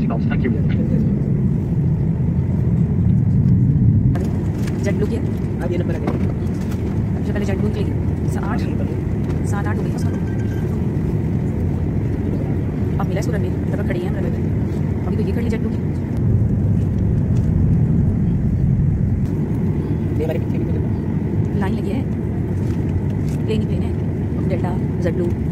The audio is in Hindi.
seatbelts. Thank you. JetBlue किया अब ये नंबर आ गया। सबसे पहले जेट ब्लू निकलेगी 7 8 हो गई उसका। अब मिला इसको रनवे तब खड़ी है रनवे पे। अभी तो ये खड़ी जेट ब्लू की। लाइन लगी है प्लेन ही प्लेन है डेल्टा जेट ब्लू